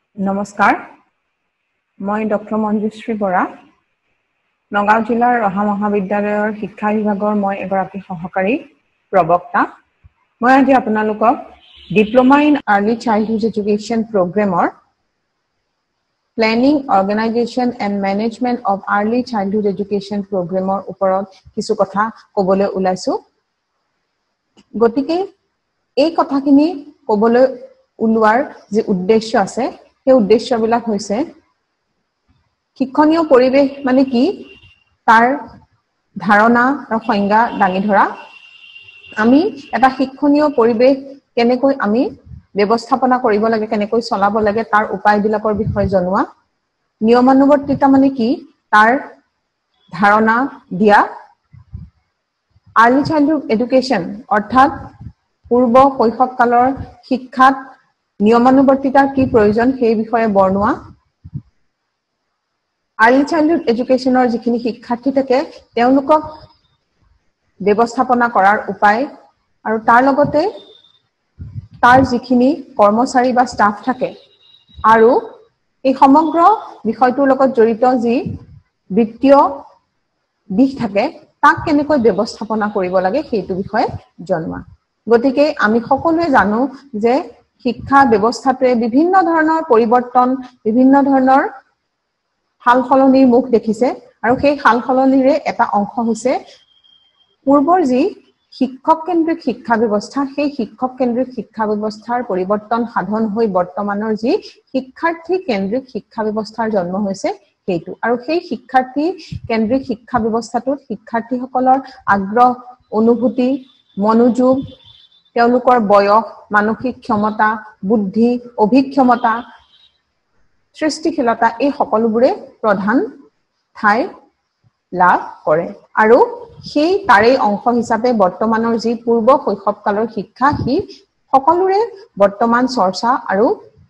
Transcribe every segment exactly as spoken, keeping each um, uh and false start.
নমস্কাৰ মই ডক্টৰ মঞ্জুশ্ৰী বৰা নগাঁও জিলাৰ ৰহা মহাবিদ্যালয়ৰ শিক্ষা বিভাগৰ মই এগৰাকী সহকাৰী প্ৰবক্তা মই আজি আপোনালোকক diploma in early childhood education প্ৰগ্ৰামৰ planning organisation and management of early childhood education প্ৰগ্ৰামৰ ওপৰত কিছু কথা ক'বলৈ ওলাইছো গতিকে এই কথাখিনি ক'বলৈ উলোৱাৰ যে উদ্দেশ্য আছে সেই উদ্দেশ্যবিলাক হৈছে শিক্ষণীয় পৰিবেশ মানে কি তাৰ ধাৰণা আৰু সংজ্ঞা দাঙি ধৰা আমি এটা শিক্ষণীয় পৰিবেশ কেনেকৈ আমি ব্যৱস্থাপনা কৰিব লাগে কেনেকৈ চলাব লাগে তাৰ উপায়বিলাকৰ বিষয়ে জনোৱা নিয়মানুৱৰ্তিতা মানে কি তাৰ ধাৰণা দিয়া আৰ্লি চাইল্ডহুড এডুকেশ্যন অৰ্থাৎ পূৰ্ব শৈশৱকালৰ শিক্ষাত নিয়মানুৱৰ্তিতাৰ কি প্ৰয়োজন সেই বিষয়ে বৰ্ণোৱা আৰ্লি চাইল্ডহুড এডুকেশ্যনৰ যিখিনি শিক্ষাৰ্থী থাকে তেওঁলোকক ব্যৱস্থাপনা কৰাৰ উপায় আৰু তাৰ লগতে তাৰ যিখিনি কৰ্মচাৰী বা ষ্টাফ থাকে আৰু এই সমগ্ৰ বিষয়টোৰ লগত জড়িত যি বিত্তীয় দিশ থাকে তাক কেনেকৈ ব্যৱস্থাপনা কৰিব লাগে সেইটো বিষয়ে জনোৱা গতিকে আমি সকলোৱে জানো যে শিক্ষা ব্যৱস্থাটোৱে বিভিন্ন ধৰণৰ পৰিৱৰ্তন বিভিন্ন ধৰণৰ হালসলনিৰ মুখ দেখিছে আৰু সেই হালসলনিৰে এটা অংশ হৈছে পূৰ্বৰ যি শিক্ষক কেন্দ্ৰিক শিক্ষা ব্যৱস্থা সেই শিক্ষক কেন্দ্ৰিক শিক্ষা ব্যৱস্থাৰ পৰিৱৰ্তন সাধন হৈ বৰ্তমানৰ যি শিক্ষাৰ্থী কেন্দ্ৰিক শিক্ষা ব্যৱস্থাৰ জন্ম হৈছে সেইটো আৰু সেই শিক্ষাৰ্থী কেন্দ্ৰিক শিক্ষা ব্যৱস্থাটোত শিক্ষাৰ্থীসকলৰ আগ্ৰহ অনুভূতি মনোযোগ তেওঁলোকৰ বয়স মানসিক ক্ষমতা বুদ্ধি অভিক্ষমতা সৃষ্টিশীলতা এই সকলোবোৰে প্ৰধান ঠাই লাভ কৰে আৰু সেই তাৰে অংশ হিচাপে বৰ্তমানৰ যি পূৰ্ব শৈশৱকালৰ শিক্ষা হি সকলোৰে বৰ্তমান চৰ্চা আৰু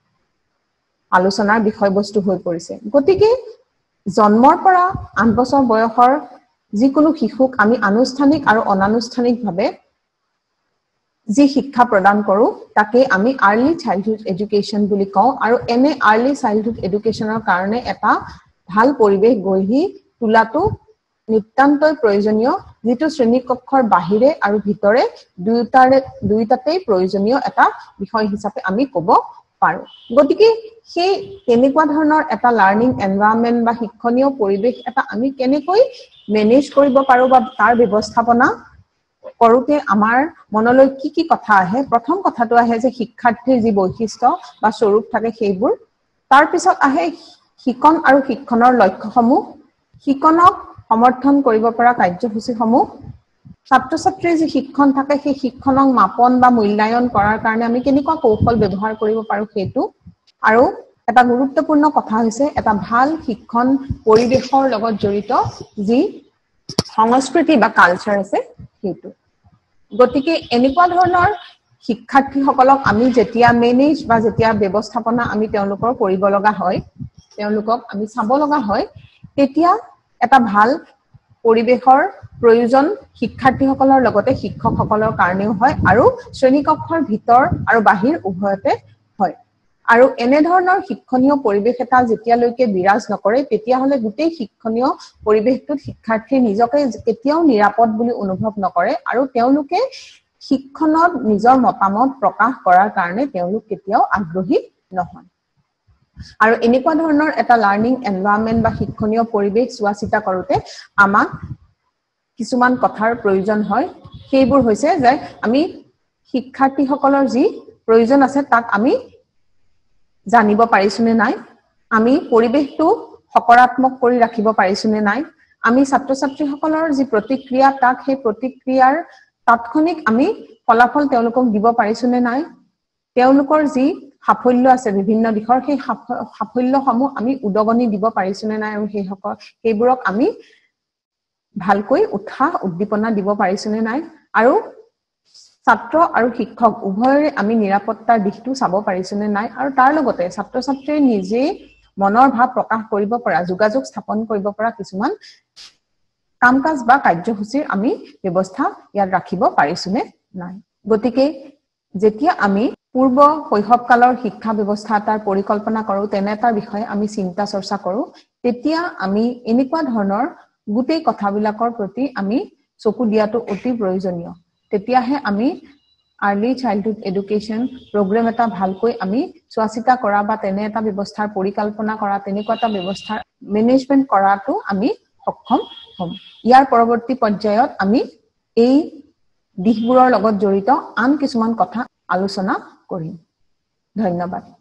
আলোচনাৰ বিষয়বস্তু হৈ পৰিছে গতিকে জন্মৰ পৰা আঠ বছৰ বয়সৰ যিকোনো শিশুক আমি আনুষ্ঠানিক আৰু অনানুষ্ঠানিকভাৱে যি শিক্ষা প্ৰদান কৰো তাকে আমি আৰ্লি চাইল্ডহুড এডুকেশ্যন বুলি কওঁ আৰু এনে আৰ্লি চাইল্ডহুড এডুকেশ্যনৰ কাৰণে এটা ভাল পৰিৱেশ গঢ়ি তোলাটো নিতান্তই প্ৰয়োজনীয় যিটো শ্ৰেণী কক্ষৰ বাহিৰে আৰু ভিতৰে দুয়োটাৰে দুয়োটাতেই প্ৰয়োজনীয় এটা বিষয় হিচাপে আমি ক'ব পাৰো গতিকে সেই কেনেকুৱা ধৰণৰ এটা লাৰ্নিং এনভাইৰনমেন্ট বা শিক্ষণীয় পৰিৱেশ এটা আমি কেনেকৈ মেনেজ কৰিব পাৰো বা তাৰ ব্যৱস্থাপনা কৰোতে আমাৰ মনলৈ কি কি কথা আহে প্ৰথম কথাটো আহে যে শিক্ষাৰ্থীৰ যি বৈশিষ্ট্য বা স্বৰূপ থাকে সেইবোৰ তাৰ পিছত আহে শিকন আৰু শিক্ষণৰ লক্ষ্যসমূহ শিকনক সমৰ্থন কৰিব পৰা কাৰ্যসূচীসমূহ ছাত্ৰ ছাত্ৰীৰ যি শিক্ষণ থাকে সেই শিক্ষণক মাপন বা মূল্যায়ন কৰাৰ কাৰণে আমি কেনেকুৱা কৌশল ব্যৱহাৰ কৰিব পাৰো সেইটো আৰু এটা গুৰুত্বপূৰ্ণ কথা হৈছে এটা ভাল শিক্ষণ পৰিৱেশৰ লগত জড়িত যি সংস্কৃতি বা কালচাৰ আছে সেইটো গতিকে এনেকুৱা ধৰণৰ শিক্ষাৰ্থীসকলক আমি যেতিয়া মেনেজ বা যেতিয়া ব্যৱস্থাপনা আমি তেওঁলোকৰ কৰিব লগা হয় তেওঁলোকক আমি চাব লগা হয় তেতিয়া এটা ভাল পৰিৱেশৰ প্ৰয়োজন শিক্ষাৰ্থীসকলৰ লগতে শিক্ষকসকলৰ কাৰণেও হয় আৰু শ্ৰেণী কক্ষৰ ভিতৰ আৰু বাহিৰ উভয়তে হয় আৰু এনে ধৰণৰ শিক্ষণীয় পৰিৱেশ এটা যেতিয়ালৈকে বিৰাজ নকৰে তেতিয়াহলে গোটেই শিক্ষণীয় পৰিৱেশটোত শিক্ষাৰ্থী নিজকে কেতিয়াও নিৰাপদ বুলি অনুভৱ নকৰে আৰু তেওঁলোকে শিক্ষণত নিজৰ মতামত প্ৰকাশ কৰাৰ কাৰণে তেওঁলোক কেতিয়াও আগ্ৰহী নহয় আৰু এনেকুৱা ধৰণৰ এটা লাৰ্নিং এনভাইৰনমেন্ট বা শিক্ষণীয় পৰিৱেশ চোৱা চিতা কৰোতে আমাক কিছুমান কথাৰ প্ৰয়োজন হয় সেইবোৰ হৈছে যে আমি শিক্ষাৰ্থীসকলৰ যি প্ৰয়োজন আছে তাক আমি জানিব পাৰিছোনে নাই আমি পৰিৱেশটো সকাৰাত্মক কৰি ৰাখিব পাৰিছোনে নাই আমি ছাত্ৰ ছাত্ৰীসকলৰ যি প্ৰতিক্ৰিয়া তাক সেই প্ৰতিক্ৰিয়াৰ তাৎক্ষণিক আমি ফলাফল তেওঁলোকক দিব পাৰিছোনে নাই তেওঁলোকৰ যি সাফল্য আছে বিভিন্ন দিশৰ সেই সাফল্যসমূহ আমি উদগনি দিব পাৰিছোনে নাই আৰু সেই সকল সেইবোৰক আমি ভালকৈ উৎসাহ উদ্দীপনা দিব পাৰিছোনে নাই আৰু ছাত্ৰ আৰু শিক্ষক উভয়ৰে আমি নিৰাপত্তাৰ দিশটো চাব পাৰিছোনে নাই আৰু তাৰ লগতে ছাত্ৰ ছাত্ৰীয়ে নিজে মনৰ ভাৱ প্ৰকাশ কৰিব পৰা যোগাযোগ স্থাপন কৰিব পৰা কিছুমান কাম-কাজ বা কাৰ্যসূচীৰ আমি ব্যৱস্থা ইয়াত ৰাখিব পাৰিছোনে নাই গতিকে যেতিয়া আমি পূৰ্ব শৈশৱকালৰ শিক্ষা ব্যৱস্থা এটাৰ পৰিকল্পনা কৰোঁ তেনে এটা বিষয়ে আমি চিন্তা চৰ্চা কৰোঁ তেতিয়া আমি এনেকুৱা ধৰণৰ গোটেই কথাবিলাকৰ প্ৰতি আমি চকু দিয়াটো অতি প্ৰয়োজনীয় তেতিয়াহে আমি আৰ্লি চাইল্ডহুড এডুকেশ্যন প্ৰগ্ৰাম এটা ভালকৈ আমি চোৱাচিতা কৰা বা তেনে এটা ব্যৱস্থাৰ পৰিকল্পনা কৰা তেনেকুৱা এটা ব্যৱস্থাৰ মেনেজমেন্ট কৰাটো আমি সক্ষম হ'ম ইয়াৰ পৰৱৰ্তী পৰ্যায়ত আমি এই দিশবোৰৰ লগত জড়িত আন কিছুমান কথা আলোচনা কৰিম ধন্যবাদ